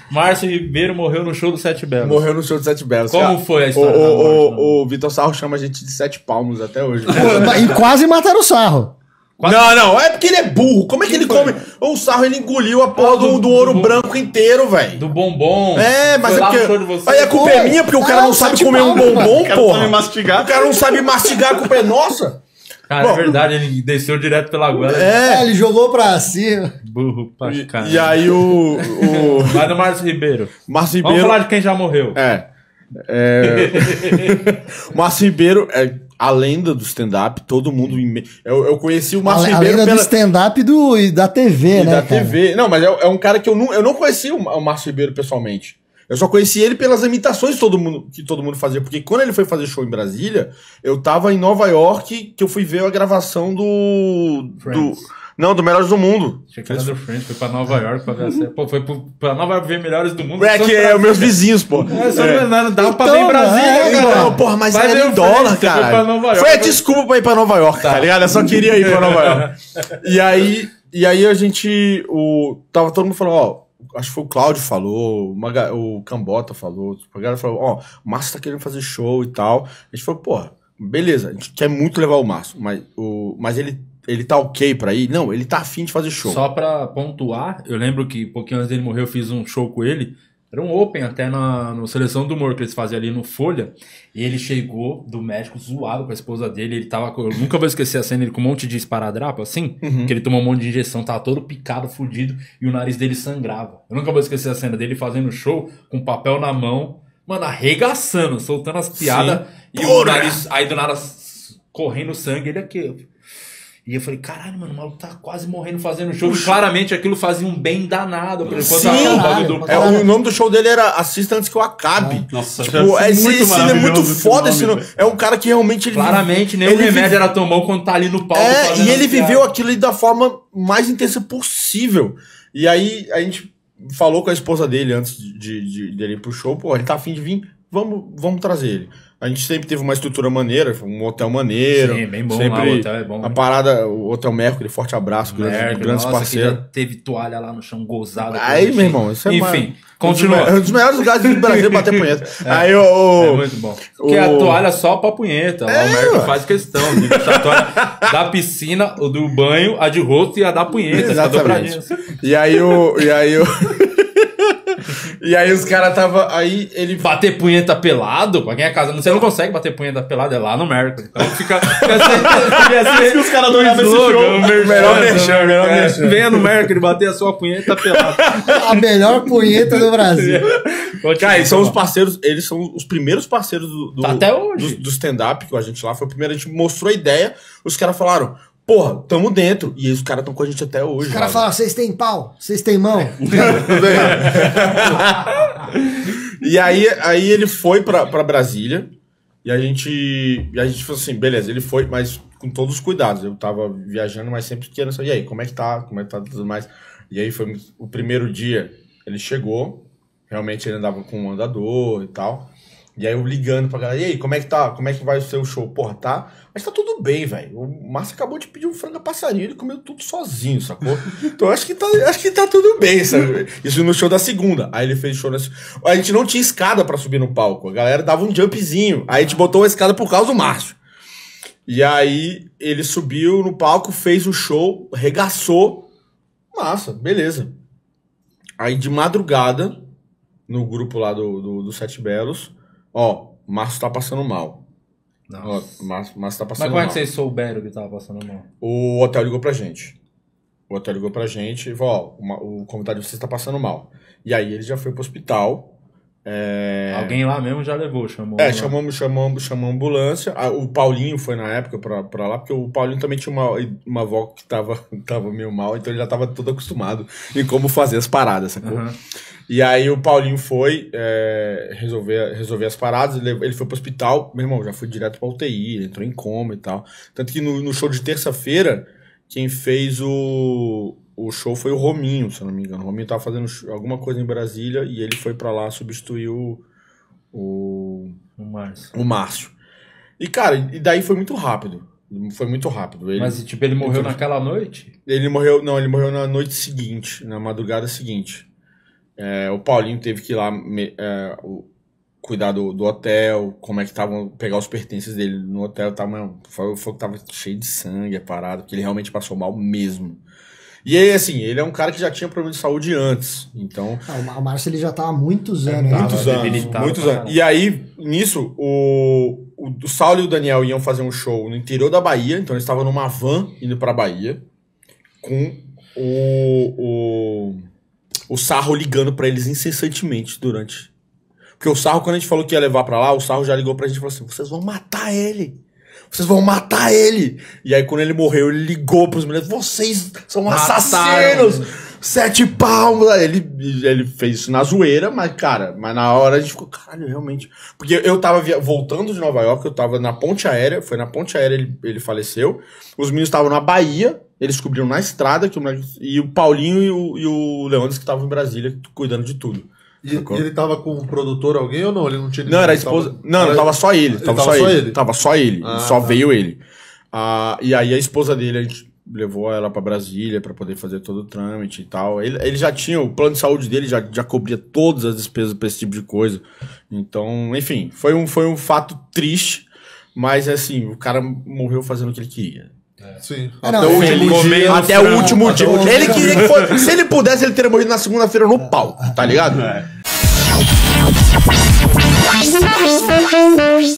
Márcio Ribeiro morreu no show do Sete Belos. Morreu no show do Sete Belos. Como foi a história? O Vitor Sarro chama a gente de 7 palmos até hoje. E quase mataram o Sarro. Não, é porque ele é burro. Como é que ele come? O Sarro, ele engoliu a porra do ouro branco inteiro, velho. Do bombom. É, mas foi é porque... Aí a culpa é minha, porque o cara não sabe comer um bombom, porra. O cara não sabe mastigar, a culpa é nossa. Cara, é verdade, ele desceu direto pela goela. Ele jogou pra cima. Burro pra caralho. E aí Vai do Márcio Ribeiro. Márcio Ribeiro... Vamos falar de quem já morreu. O Márcio Ribeiro a lenda do stand-up, todo mundo... Eu conheci o Márcio Ribeiro pela... A lenda do stand-up e da TV, né, da TV. Não, mas é um cara que eu não conheci o Márcio Ribeiro pessoalmente. Eu só conheci ele pelas imitações que todo mundo fazia. Porque quando ele foi fazer show em Brasília, eu tava em Nova York, que eu fui ver a gravação do Melhores do Mundo. Achei que era do Friends, foi pra Nova York pra ver a série. Pô, foi pra Nova York ver Melhores do Mundo. Que é os meus vizinhos, pô. Não dava pra ver em Brasília, cara. Porra, mas era em dólar, cara. Foi a desculpa pra ir pra Nova York, tá ligado? Eu só queria ir pra Nova York. E aí a gente... Tava todo mundo falando, acho que foi o Cláudio falou, o Cambota falou, a galera falou, o Márcio tá querendo fazer show e tal. A gente falou, porra, beleza, a gente quer muito levar o Márcio, mas ele tá ok pra ir? Não, ele tá afim de fazer show. Só pra pontuar, eu lembro que pouquinho antes dele morrer eu fiz um show com ele, era um open até no Seleção do Humor que eles faziam ali no Folha, e ele chegou do México zoado com a esposa dele, ele tava, eu nunca vou esquecer a cena, ele com um monte de esparadrapo assim, que ele tomou um monte de injeção, tava todo picado, fudido, e o nariz dele sangrava. Eu nunca vou esquecer a cena dele fazendo show, com papel na mão, mano, arregaçando, soltando as piadas, e o nariz, aí do nada, correndo sangue, ele aqui... E eu falei, caralho, mano, o maluco tá quase morrendo fazendo show. E claramente aquilo fazia um bem danado. Sim, o nome do show dele era Assista Antes Que Eu Acabe. Nossa, tipo, esse é muito foda. Esse nome. É um cara que realmente... Claramente, nem o remédio era tão bom quando tá ali no palco. E ele viveu aquilo da forma mais intensa possível. E aí a gente falou com a esposa dele antes dele ir pro show. Pô, ele tá afim de vir, vamos trazer ele. A gente sempre teve uma estrutura maneira, um hotel maneiro. Sim, bem bom, sempre lá, o hotel é bom. A parada, o Hotel Mercury, forte abraço, grandes parceiros. Teve toalha lá no chão, gozada. Aí, meu irmão, isso é enfim, continua. É um dos melhores lugares do Brasil bater punheta. Aí é muito bom. Porque a toalha só pra punheta. O Mercury faz questão de deixar a toalha da piscina, o do banho, a de rosto e a da punheta. Exatamente. E aí E aí os caras tava... Aí ele... Bater punheta pelado? Pra quem é casado, você não consegue bater punheta pelado, é lá no Mercury. Então fica... que os caras adoravam esse show. Melhor mexer. Venha no Mercury bater a sua punheta pelada. A melhor punheta do Brasil. Cara, eles são os parceiros... Eles são os primeiros parceiros até hoje. Do stand-up com a gente lá. Foi o primeiro, a gente mostrou a ideia. Os caras falaram... Porra, tamo dentro. E os caras estão com a gente até hoje. Os caras falaram, vocês têm pau? Vocês têm mão? E aí ele foi pra Brasília. E a gente falou assim, beleza, ele foi, mas com todos os cuidados. Eu tava viajando, mas sempre querendo saber, e aí, como é que tá tudo mais. E aí foi o primeiro dia, ele chegou, realmente ele andava com um andador e tal. E aí eu ligando pra galera, e aí, como é que tá? Como é que vai o seu show? Porra, tá? Mas tá tudo bem, velho. O Márcio acabou de pedir um frango a passarinho, ele comeu tudo sozinho, sacou? Então acho que tá tudo bem, sabe? Isso no show da segunda. Aí ele fez show na... A gente não tinha escada pra subir no palco. A galera dava um jumpzinho. Aí a gente botou a escada por causa do Márcio. E aí ele subiu no palco, fez o show, regaçou. Massa, beleza. Aí de madrugada, no grupo lá do Sete Belos, ó, o Márcio tá passando mal. Ó, Márcio tá passando mal. Mas como é que vocês souberam que tava passando mal? O hotel ligou pra gente. E falou, ó, o convidado de vocês tá passando mal. E aí ele já foi pro hospital. Alguém lá mesmo já levou, chamou. Chamamos a ambulância. O Paulinho foi na época pra lá, porque o Paulinho também tinha uma avó que tava meio mal, então ele já tava todo acostumado em como fazer as paradas, sacou? Uhum. E aí o Paulinho foi resolver as paradas, ele foi pro hospital, meu irmão, já foi direto pra UTI, ele entrou em coma e tal. Tanto que no show de terça-feira, quem fez o show foi o Rominho, se eu não me engano. O Rominho tava fazendo alguma coisa em Brasília e ele foi pra lá substituir o Márcio. E, cara, daí foi muito rápido. Mas, tipo, ele morreu naquela noite? Ele morreu na noite seguinte, na madrugada seguinte. O Paulinho teve que ir lá cuidar do hotel, como é que estavam, pegar os pertences dele no hotel, falou que tava cheio de sangue, a parada, porque ele realmente passou mal mesmo. E aí, assim, ele é um cara que já tinha problema de saúde antes, então... O Márcio, ele já tá há muitos anos. Muitos anos. E aí, nisso, o Saulo e o Daniel iam fazer um show no interior da Bahia, então eles estavam numa van indo pra Bahia, com o Sarro ligando pra eles incessantemente durante... Porque o Sarro, quando a gente falou que ia levar pra lá, o Sarro já ligou pra gente e falou assim, vocês vão matar ele! Vocês vão matar ele! E aí, quando ele morreu, ele ligou pros meninos, vocês são assassinos! 7 palmos! Ele fez isso na zoeira, mas, cara, na hora a gente ficou, caralho, realmente. Porque eu tava voltando de Nova York, eu tava na ponte aérea, foi na ponte aérea ele faleceu. Os meninos estavam na Bahia, eles descobriram na estrada, e o Paulinho e o Leandro que estavam em Brasília, cuidando de tudo. E ele tava com um produtor, alguém ou não? Ele não tinha ninguém? Não, era a esposa. Não, tava só ele. Tava só ele. Só veio ele. E aí a esposa dele, a gente levou ela pra Brasília pra poder fazer todo o trâmite e tal. Ele já tinha, o plano de saúde dele já cobria todas as despesas pra esse tipo de coisa. Então, enfim, foi um fato triste, mas assim, o cara morreu fazendo o que ele queria. Sim. Até o último dia. Ele queria que fosse. Se ele pudesse, ele teria morrido na segunda-feira no pau, tá ligado?